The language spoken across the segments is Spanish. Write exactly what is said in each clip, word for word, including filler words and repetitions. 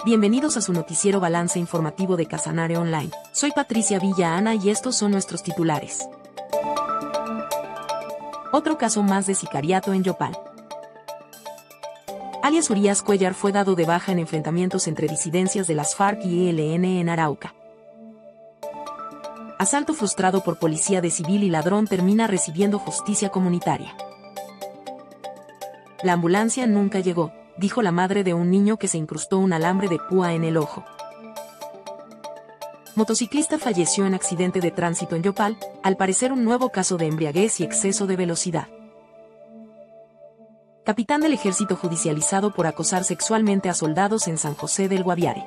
Bienvenidos a su noticiero Balance Informativo de Casanare Online. Soy Patricia Villa Ana y estos son nuestros titulares. Otro caso más de sicariato en Yopal. Alias Urias Cuellar fue dado de baja en enfrentamientos entre disidencias de las FARC y E L N en Arauca. Asalto frustrado por policía de civil y ladrón termina recibiendo justicia comunitaria. La ambulancia nunca llegó, dijo la madre de un niño que se incrustó un alambre de púa en el ojo. Motociclista falleció en accidente de tránsito en Yopal, al parecer un nuevo caso de embriaguez y exceso de velocidad. Capitán del ejército judicializado por acosar sexualmente a soldados en San José del Guaviare.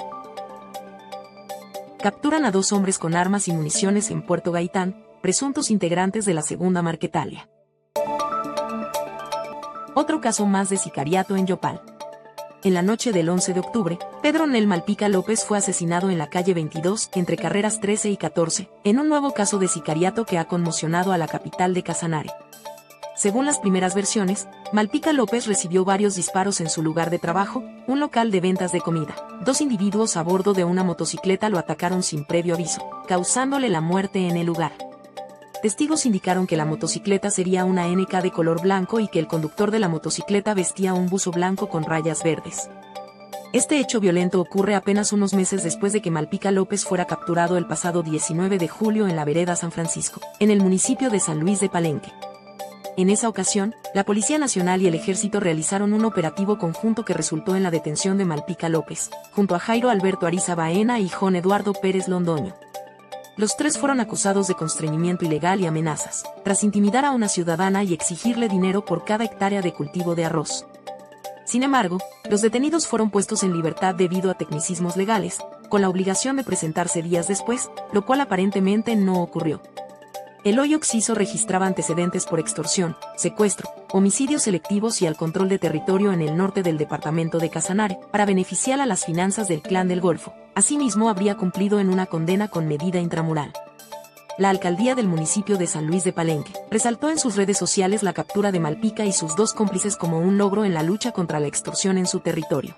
Capturan a dos hombres con armas y municiones en Puerto Gaitán, presuntos integrantes de la Segunda Marquetalia. Otro caso más de sicariato en Yopal. En la noche del once de octubre, Pedro Nel Malpica López fue asesinado en la calle veintidós, entre carreras trece y catorce, en un nuevo caso de sicariato que ha conmocionado a la capital de Casanare. Según las primeras versiones, Malpica López recibió varios disparos en su lugar de trabajo, un local de ventas de comida. Dos individuos a bordo de una motocicleta lo atacaron sin previo aviso, causándole la muerte en el lugar. Testigos indicaron que la motocicleta sería una N K de color blanco y que el conductor de la motocicleta vestía un buzo blanco con rayas verdes. Este hecho violento ocurre apenas unos meses después de que Malpica López fuera capturado el pasado diecinueve de julio en la vereda San Francisco, en el municipio de San Luis de Palenque. En esa ocasión, la Policía Nacional y el Ejército realizaron un operativo conjunto que resultó en la detención de Malpica López, junto a Jairo Alberto Ariza Baena y Jon Eduardo Pérez Londoño. Los tres fueron acusados de constreñimiento ilegal y amenazas, tras intimidar a una ciudadana y exigirle dinero por cada hectárea de cultivo de arroz. Sin embargo, los detenidos fueron puestos en libertad debido a tecnicismos legales, con la obligación de presentarse días después, lo cual aparentemente no ocurrió. El Hoyo Oxiso registraba antecedentes por extorsión, secuestro, homicidios selectivos y al control de territorio en el norte del departamento de Casanare, para beneficiar a las finanzas del Clan del Golfo. Asimismo, habría cumplido en una condena con medida intramural. La alcaldía del municipio de San Luis de Palenque resaltó en sus redes sociales la captura de Malpica y sus dos cómplices como un logro en la lucha contra la extorsión en su territorio.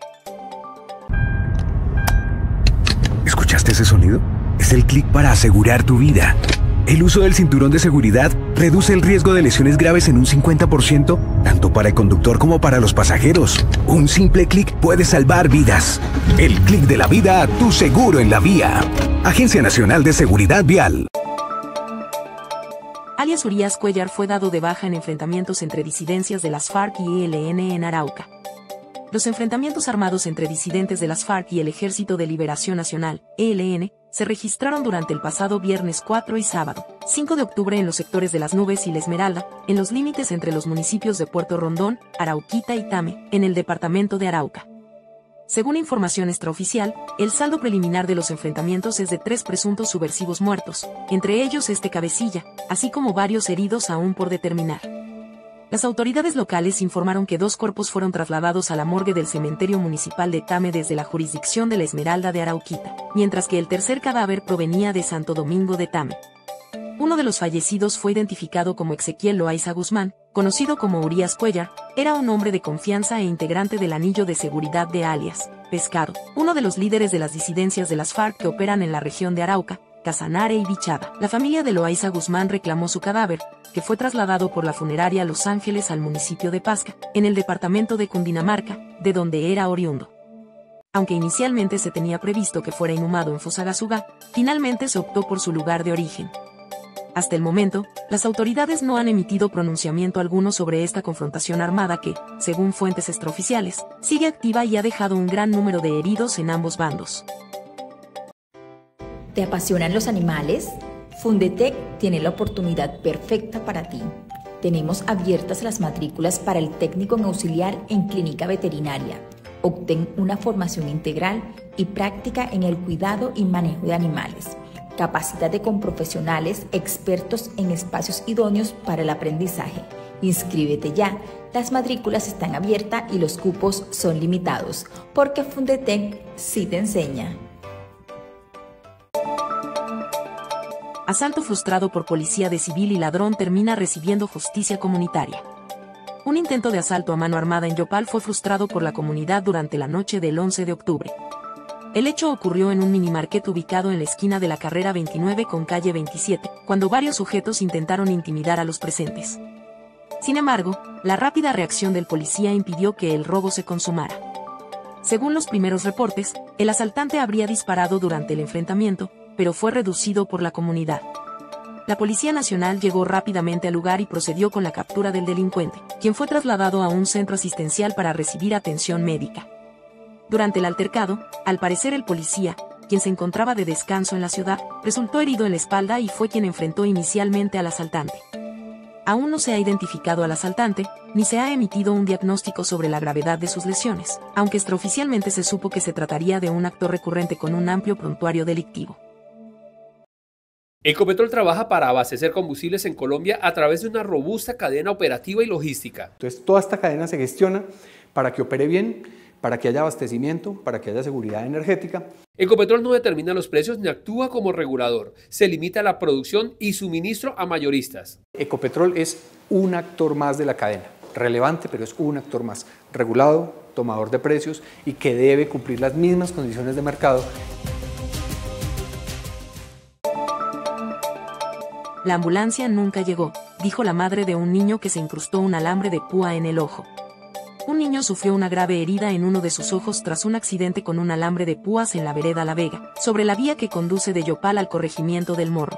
¿Escuchaste ese sonido? Es el clic para asegurar tu vida. El uso del cinturón de seguridad reduce el riesgo de lesiones graves en un cincuenta por ciento, tanto para el conductor como para los pasajeros. Un simple clic puede salvar vidas. El clic de la vida, tu seguro en la vía. Agencia Nacional de Seguridad Vial. Alias Urias Cuellar fue dado de baja en enfrentamientos entre disidencias de las FARC y E L N en Arauca. Los enfrentamientos armados entre disidentes de las FARC y el Ejército de Liberación Nacional, E L N, se registraron durante el pasado viernes cuatro y sábado, cinco de octubre en los sectores de Las Nubes y La Esmeralda, en los límites entre los municipios de Puerto Rondón, Arauquita y Tame, en el departamento de Arauca. Según información extraoficial, el saldo preliminar de los enfrentamientos es de tres presuntos subversivos muertos, entre ellos este cabecilla, así como varios heridos aún por determinar. Las autoridades locales informaron que dos cuerpos fueron trasladados a la morgue del cementerio municipal de Tame desde la jurisdicción de La Esmeralda de Arauquita, mientras que el tercer cadáver provenía de Santo Domingo de Tame. Uno de los fallecidos fue identificado como Ezequiel Loaiza Guzmán, conocido como Urias Cuellar. Era un hombre de confianza e integrante del anillo de seguridad de alias Pescado, uno de los líderes de las disidencias de las FARC que operan en la región de Arauca, Casanare y Vichada. La familia de Loaiza Guzmán reclamó su cadáver, que fue trasladado por la funeraria Los Ángeles al municipio de Pasca, en el departamento de Cundinamarca, de donde era oriundo. Aunque inicialmente se tenía previsto que fuera inhumado en Fusagasugá, finalmente se optó por su lugar de origen. Hasta el momento, las autoridades no han emitido pronunciamiento alguno sobre esta confrontación armada que, según fuentes extraoficiales, sigue activa y ha dejado un gran número de heridos en ambos bandos. ¿Te apasionan los animales? Fundetec tiene la oportunidad perfecta para ti. Tenemos abiertas las matrículas para el técnico en auxiliar en clínica veterinaria. Obtén una formación integral y práctica en el cuidado y manejo de animales. Capacítate con profesionales expertos en espacios idóneos para el aprendizaje. Inscríbete ya. Las matrículas están abiertas y los cupos son limitados, porque Fundetec sí te enseña. Asalto frustrado por policía de civil y ladrón termina recibiendo justicia comunitaria. Un intento de asalto a mano armada en Yopal fue frustrado por la comunidad durante la noche del once de octubre. El hecho ocurrió en un minimarket ubicado en la esquina de la carrera veintinueve con calle veintisiete, cuando varios sujetos intentaron intimidar a los presentes. Sin embargo, la rápida reacción del policía impidió que el robo se consumara. Según los primeros reportes, el asaltante habría disparado durante el enfrentamiento, pero fue reducido por la comunidad. La Policía Nacional llegó rápidamente al lugar y procedió con la captura del delincuente, quien fue trasladado a un centro asistencial para recibir atención médica. Durante el altercado, al parecer el policía, quien se encontraba de descanso en la ciudad, resultó herido en la espalda y fue quien enfrentó inicialmente al asaltante. Aún no se ha identificado al asaltante, ni se ha emitido un diagnóstico sobre la gravedad de sus lesiones, aunque extraoficialmente se supo que se trataría de un acto recurrente con un amplio prontuario delictivo. Ecopetrol trabaja para abastecer combustibles en Colombia a través de una robusta cadena operativa y logística. Entonces, toda esta cadena se gestiona para que opere bien, para que haya abastecimiento, para que haya seguridad energética. Ecopetrol no determina los precios ni actúa como regulador. Se limita a la producción y suministro a mayoristas. Ecopetrol es un actor más de la cadena, relevante, pero es un actor más, regulado, tomador de precios y que debe cumplir las mismas condiciones de mercado. La ambulancia nunca llegó, dijo la madre de un niño que se incrustó un alambre de púa en el ojo. Un niño sufrió una grave herida en uno de sus ojos tras un accidente con un alambre de púas en la vereda La Vega, sobre la vía que conduce de Yopal al corregimiento del Morro.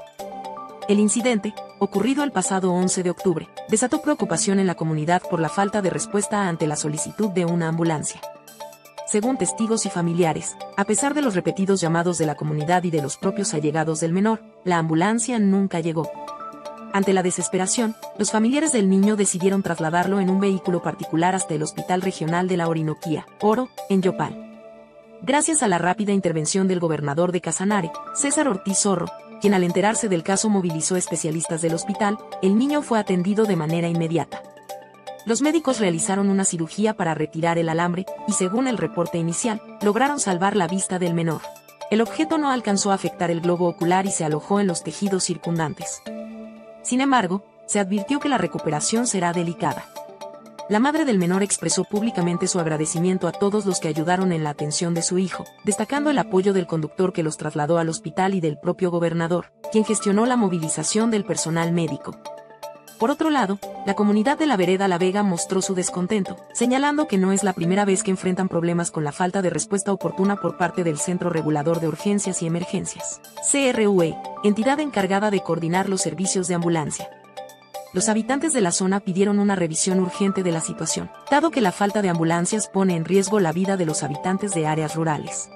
El incidente, ocurrido el pasado once de octubre, desató preocupación en la comunidad por la falta de respuesta ante la solicitud de una ambulancia. Según testigos y familiares, a pesar de los repetidos llamados de la comunidad y de los propios allegados del menor, la ambulancia nunca llegó. Ante la desesperación, los familiares del niño decidieron trasladarlo en un vehículo particular hasta el Hospital Regional de la Orinoquía, Oro, en Yopal. Gracias a la rápida intervención del gobernador de Casanare, César Ortiz Zorro, quien al enterarse del caso movilizó especialistas del hospital, el niño fue atendido de manera inmediata. Los médicos realizaron una cirugía para retirar el alambre y, según el reporte inicial, lograron salvar la vista del menor. El objeto no alcanzó a afectar el globo ocular y se alojó en los tejidos circundantes. Sin embargo, se advirtió que la recuperación será delicada. La madre del menor expresó públicamente su agradecimiento a todos los que ayudaron en la atención de su hijo, destacando el apoyo del conductor que los trasladó al hospital y del propio gobernador, quien gestionó la movilización del personal médico. Por otro lado, la comunidad de la vereda La Vega mostró su descontento, señalando que no es la primera vez que enfrentan problemas con la falta de respuesta oportuna por parte del Centro Regulador de Urgencias y Emergencias, C R U E, entidad encargada de coordinar los servicios de ambulancia. Los habitantes de la zona pidieron una revisión urgente de la situación, dado que la falta de ambulancias pone en riesgo la vida de los habitantes de áreas rurales.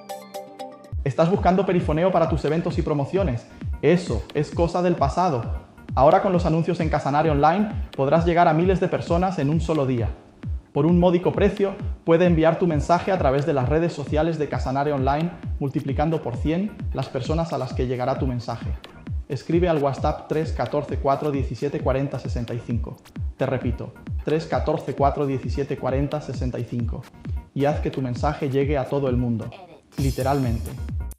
¿Estás buscando perifoneo para tus eventos y promociones? Eso es cosa del pasado. Ahora con los anuncios en Casanare Online podrás llegar a miles de personas en un solo día. Por un módico precio, puede enviar tu mensaje a través de las redes sociales de Casanare Online, multiplicando por cien las personas a las que llegará tu mensaje. Escribe al WhatsApp tres uno cuatro cuatro diecisiete cuarenta sesenta y cinco. Te repito, tres uno cuatro cuatro diecisiete cuarenta sesenta y cinco. Y haz que tu mensaje llegue a todo el mundo. Literalmente.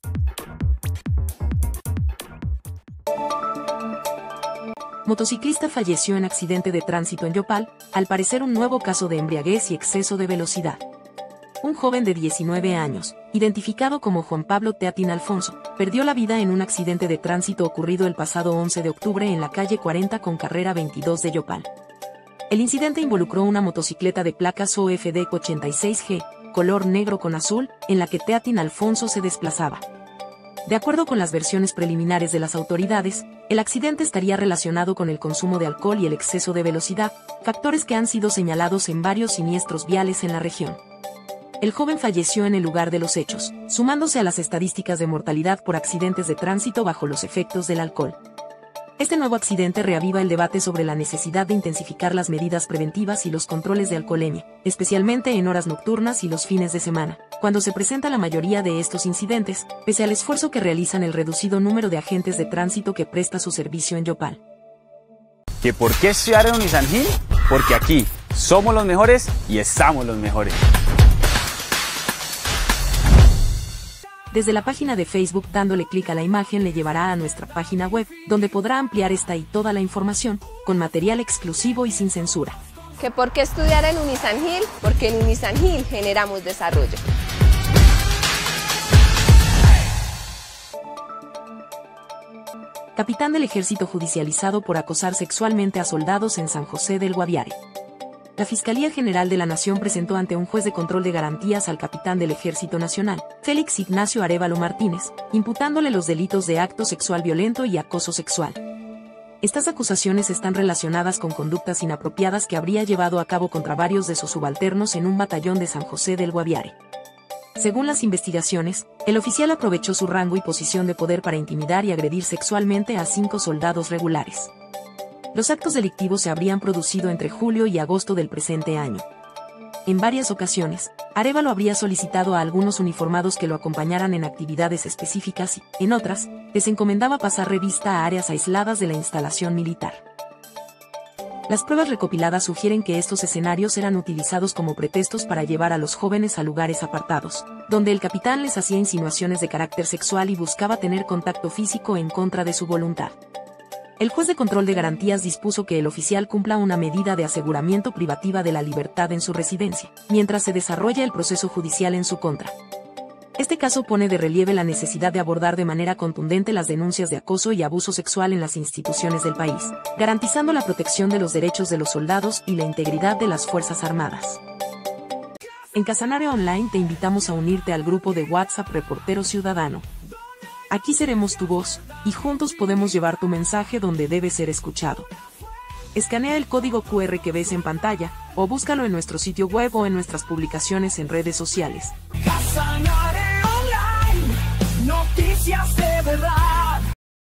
Motociclista falleció en accidente de tránsito en Yopal, al parecer un nuevo caso de embriaguez y exceso de velocidad. Un joven de diecinueve años, identificado como Juan Pablo Teatín Alfonso, perdió la vida en un accidente de tránsito ocurrido el pasado once de octubre en la calle cuarenta con carrera veintidós de Yopal. El incidente involucró una motocicleta de placas O F D ochenta y seis G, color negro con azul, en la que Teatín Alfonso se desplazaba. De acuerdo con las versiones preliminares de las autoridades, el accidente estaría relacionado con el consumo de alcohol y el exceso de velocidad, factores que han sido señalados en varios siniestros viales en la región. El joven falleció en el lugar de los hechos, sumándose a las estadísticas de mortalidad por accidentes de tránsito bajo los efectos del alcohol. Este nuevo accidente reaviva el debate sobre la necesidad de intensificar las medidas preventivas y los controles de alcoholemia, especialmente en horas nocturnas y los fines de semana, cuando se presenta la mayoría de estos incidentes, pese al esfuerzo que realizan el reducido número de agentes de tránsito que presta su servicio en Yopal. ¿Que por qué estudiar en Unisan Gil? Porque aquí somos los mejores y estamos los mejores. Desde la página de Facebook, dándole clic a la imagen le llevará a nuestra página web, donde podrá ampliar esta y toda la información, con material exclusivo y sin censura. ¿Que por qué estudiar en Unisan Gil? Porque en Unisan Gil generamos desarrollo. capitán del ejército judicializado por acosar sexualmente a soldados en San José del Guaviare. La Fiscalía General de la Nación presentó ante un juez de control de garantías al capitán del Ejército Nacional, Félix Ignacio Arévalo Martínez, imputándole los delitos de acto sexual violento y acoso sexual. Estas acusaciones están relacionadas con conductas inapropiadas que habría llevado a cabo contra varios de sus subalternos en un batallón de San José del Guaviare. Según las investigaciones, el oficial aprovechó su rango y posición de poder para intimidar y agredir sexualmente a cinco soldados regulares. Los actos delictivos se habrían producido entre julio y agosto del presente año. En varias ocasiones, Arévalo habría solicitado a algunos uniformados que lo acompañaran en actividades específicas y, en otras, les encomendaba pasar revista a áreas aisladas de la instalación militar. Las pruebas recopiladas sugieren que estos escenarios eran utilizados como pretextos para llevar a los jóvenes a lugares apartados, donde el capitán les hacía insinuaciones de carácter sexual y buscaba tener contacto físico en contra de su voluntad. El juez de control de garantías dispuso que el oficial cumpla una medida de aseguramiento privativa de la libertad en su residencia, mientras se desarrolla el proceso judicial en su contra. Este caso pone de relieve la necesidad de abordar de manera contundente las denuncias de acoso y abuso sexual en las instituciones del país, garantizando la protección de los derechos de los soldados y la integridad de las Fuerzas Armadas. En Casanare Online te invitamos a unirte al grupo de WhatsApp Reportero Ciudadano. Aquí seremos tu voz, y juntos podemos llevar tu mensaje donde debe ser escuchado. Escanea el código cu erre que ves en pantalla, o búscalo en nuestro sitio web o en nuestras publicaciones en redes sociales. Casanare Online, noticias de verdad.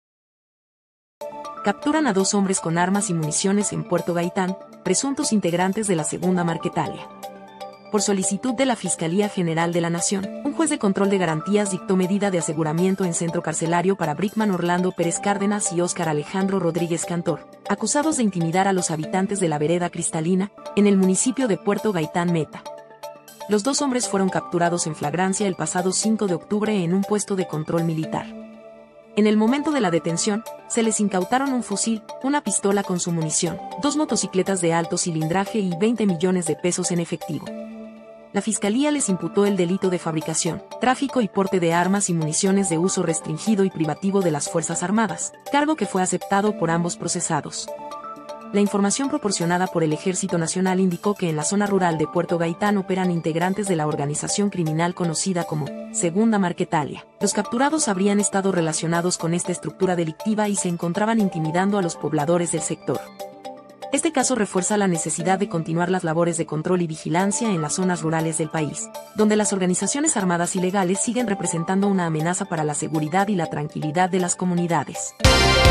Capturan a dos hombres con armas y municiones en Puerto Gaitán, presuntos integrantes de la Segunda Marquetalia. Por solicitud de la Fiscalía General de la Nación, un juez de control de garantías dictó medida de aseguramiento en centro carcelario para Brickman Orlando Pérez Cárdenas y Óscar Alejandro Rodríguez Cantor, acusados de intimidar a los habitantes de la vereda Cristalina, en el municipio de Puerto Gaitán Meta. Los dos hombres fueron capturados en flagrancia el pasado cinco de octubre en un puesto de control militar. En el momento de la detención, se les incautaron un fusil, una pistola con su munición, dos motocicletas de alto cilindraje y veinte millones de pesos en efectivo. La Fiscalía les imputó el delito de fabricación, tráfico y porte de armas y municiones de uso restringido y privativo de las Fuerzas Armadas, cargo que fue aceptado por ambos procesados. La información proporcionada por el Ejército Nacional indicó que en la zona rural de Puerto Gaitán operan integrantes de la organización criminal conocida como Segunda Marquetalia. Los capturados habrían estado relacionados con esta estructura delictiva y se encontraban intimidando a los pobladores del sector. Este caso refuerza la necesidad de continuar las labores de control y vigilancia en las zonas rurales del país, donde las organizaciones armadas ilegales siguen representando una amenaza para la seguridad y la tranquilidad de las comunidades.